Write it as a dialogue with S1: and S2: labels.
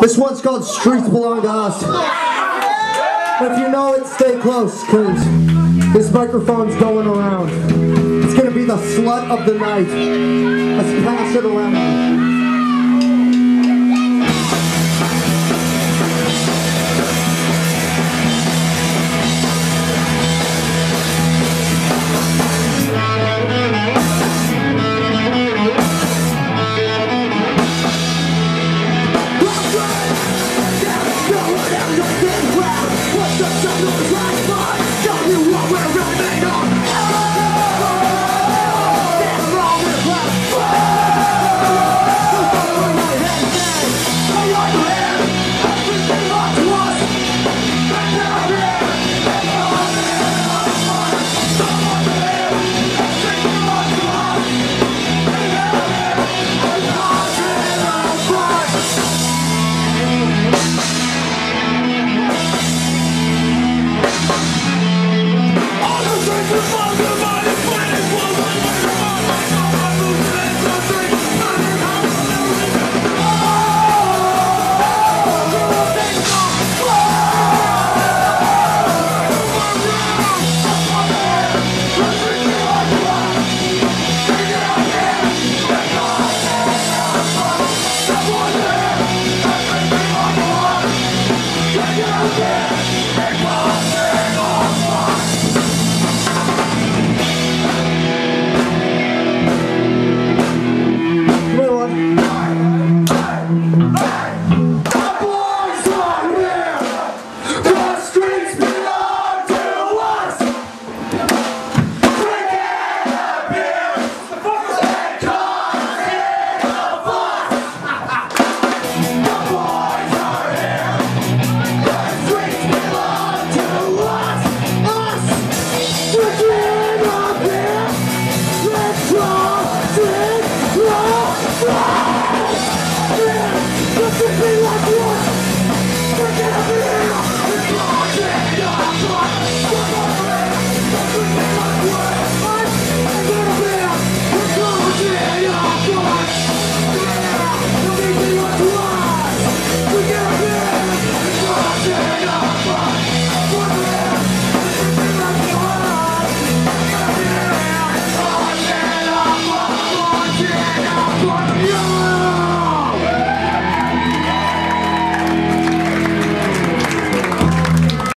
S1: This one's called Streets Belong to Us. If you know it, stay close, cause this microphone's going around. It's gonna be the slut of the night. Let's pass it around.
S2: Let's